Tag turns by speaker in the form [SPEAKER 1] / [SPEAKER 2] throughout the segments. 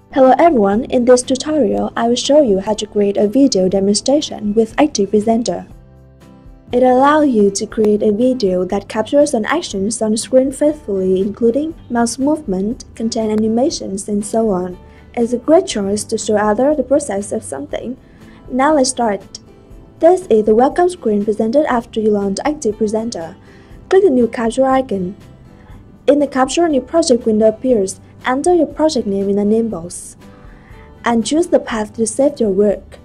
[SPEAKER 1] Hello everyone, in this tutorial I will show you how to create a video demonstration with ActivePresenter. It allows you to create a video that captures an actions on the screen faithfully, including mouse movement, content animations, and so on. It's a great choice to show others the process of something. Now let's start. This is the welcome screen presented after you launch ActivePresenter. Click the new capture icon. In the Capture New Project window appears. Enter your project name in the name box and choose the path to save your work.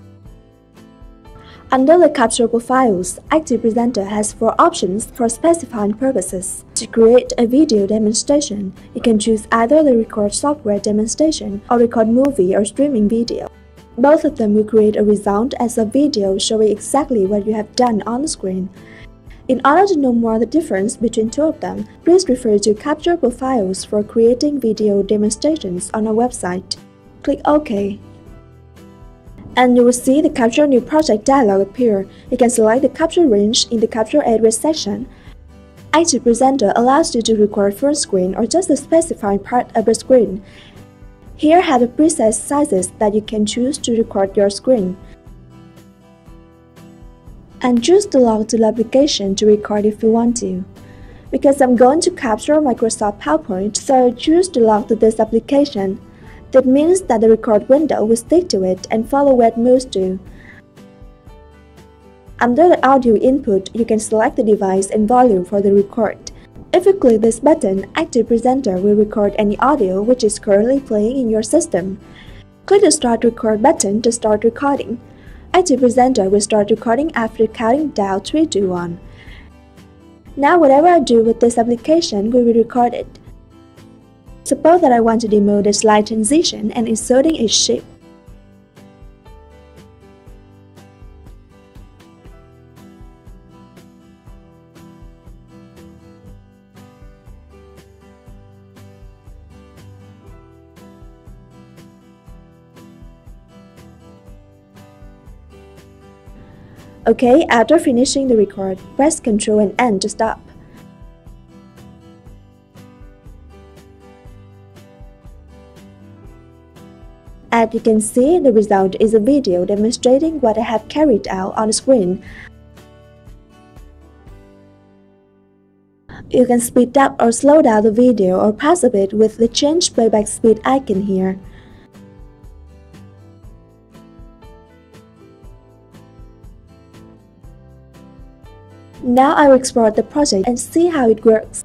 [SPEAKER 1] Under the capturable files, ActivePresenter has 4 options for specifying purposes. To create a video demonstration, you can choose either the record software demonstration or record movie or streaming video. Both of them will create a result as a video showing exactly what you have done on the screen. In order to know more the difference between two of them, please refer to capturable files for creating video demonstrations on our website. Click OK. And you will see the Capture New Project dialog appear. You can select the capture range in the Capture Area section. ActivePresenter allows you to record full screen or just a specified part of the screen. Here have the preset sizes that you can choose to record your screen. And choose to log to the application to record if you want to. Because I'm going to capture Microsoft PowerPoint, so choose to log to this application. That means that the record window will stick to it and follow where it moves to. Under the audio input, you can select the device and volume for the record. If you click this button, ActivePresenter will record any audio which is currently playing in your system. Click the Start Record button to start recording. ActivePresenter will start recording after counting down 3, 2, 1. Now whatever I do with this application will be recorded. Suppose that I want to demo the slide transition and inserting a shape. OK, after finishing the record, press Ctrl and N to stop. As you can see, the result is a video demonstrating what I have carried out on the screen. You can speed up or slow down the video or pause a bit with the Change Playback Speed icon here. Now I will export the project and see how it works.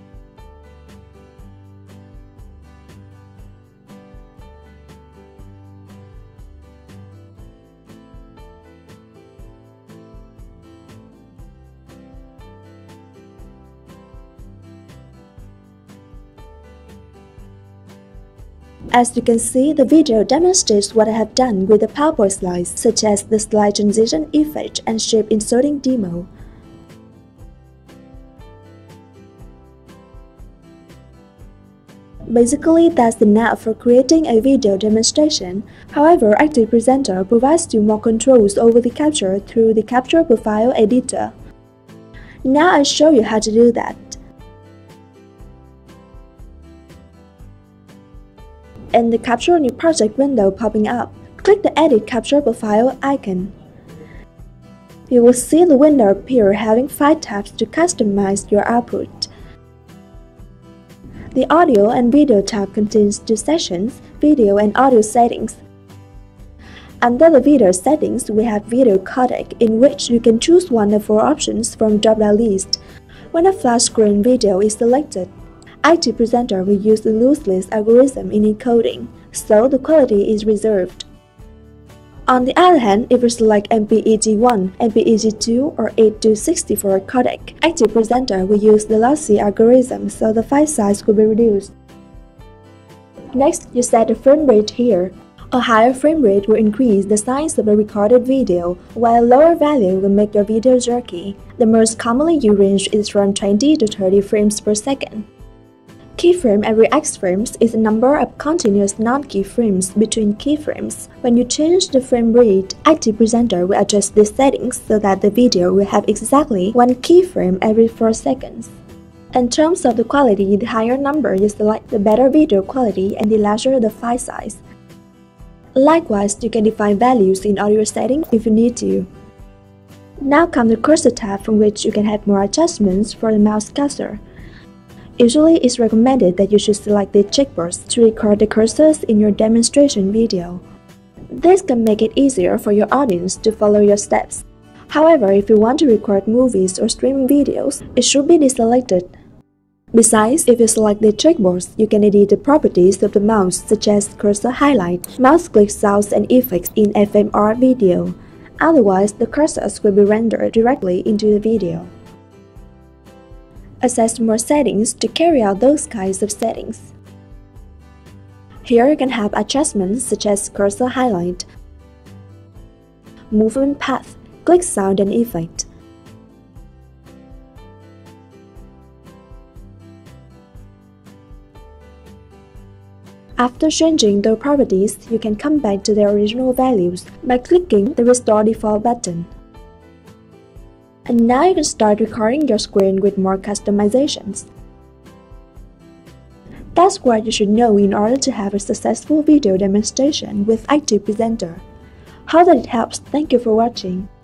[SPEAKER 1] As you can see, the video demonstrates what I have done with the PowerPoint slides, such as the slide transition effect and shape inserting demo. Basically, that's the enough for creating a video demonstration. However, ActivePresenter provides you more controls over the capture through the Capture Profile Editor. Now I'll show you how to do that. In the Capture New Project window popping up, click the Edit Capture Profile icon. You will see the window appear having 5 tabs to customize your output. The Audio and Video tab contains 2 sections, Video and Audio settings. Under the Video settings, we have Video Codec, in which you can choose one of 4 options from drop-down list. When a flat screen video is selected, ActivePresenter will use the loose list algorithm in encoding, so the quality is reserved. On the other hand, if you select MPEG-1, MPEG-2, or 8 to 64 codec, ActivePresenter will use the lossy algorithm so the file size could be reduced. Next, you set the frame rate here. A higher frame rate will increase the size of a recorded video, while a lower value will make your video jerky. The most commonly used range is from 20 to 30 frames per second. Keyframe every X frames is the number of continuous non-keyframes between keyframes. When you change the frame rate, ActivePresenter will adjust these settings so that the video will have exactly 1 keyframe every 4 seconds. In terms of the quality, the higher number you select, the better video quality and the larger the file size. Likewise, you can define values in audio settings if you need to. Now comes the cursor tab, from which you can have more adjustments for the mouse cursor. Usually, it's recommended that you should select the checkbox to record the cursors in your demonstration video. This can make it easier for your audience to follow your steps. However, if you want to record movies or streaming videos, it should be deselected. Besides, if you select the checkbox, you can edit the properties of the mouse such as cursor highlight, mouse click sounds and effects in fMR video. Otherwise, the cursors will be rendered directly into the video. Access more settings to carry out those kinds of settings. Here you can have adjustments such as cursor highlight, movement path, click sound and effect. After changing the properties, you can come back to their original values by clicking the Restore Default button. And now you can start recording your screen with more customizations. That's what you should know in order to have a successful video demonstration with ActivePresenter. Hope that it helps. Thank you for watching.